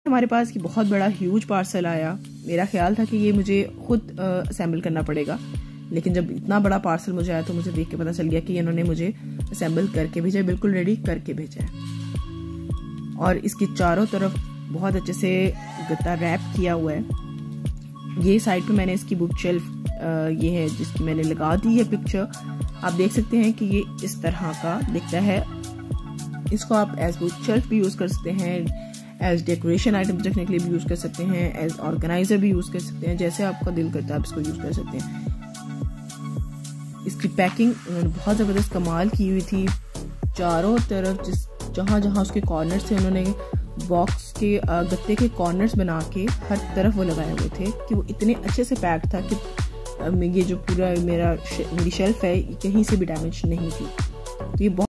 हमारे पास ये बहुत बड़ा ह्यूज पार्सल आया। मेरा ख्याल था कि ये मुझे खुद असेंबल करना पड़ेगा, लेकिन जब इतना बड़ा पार्सल मुझे आया तो मुझे देख के पता चल गया कि इन्होंने मुझे असेंबल करके भेजा, बिल्कुल रेडी करके भेजा है। और इसकी चारों तरफ बहुत अच्छे से गत्ता रैप किया हुआ है। ये साइड पे मैंने इसकी बुक शेल्फ ये है जिसकी मैंने लगा दी है पिक्चर। आप देख सकते हैं कि ये इस तरह का दिखता है। इसको आप एज बुक शेल्फ भी यूज़ कर सकते हैं, एज डेकोरेशन आइटम रखने के लिए भी यूज़ कर सकते हैं, एज ऑर्गेनाइजर भी यूज़ कर सकते हैं, जैसे आपका दिल करता है आप इसको यूज़ कर सकते हैं। इसकी पैकिंग उन्होंने बहुत ज़बरदस्त कमाल की हुई थी। चारों तरफ जहाँ जहाँ उसके कॉर्नर्स थे उन्होंने बॉक्स के गत्ते के कॉर्नर्स बना के हर तरफ वो लगाए हुए थे कि वो इतने अच्छे से पैक था कि ये जो पूरा मेरी शेल्फ है कहीं से भी डैमेज नहीं थी। तो ये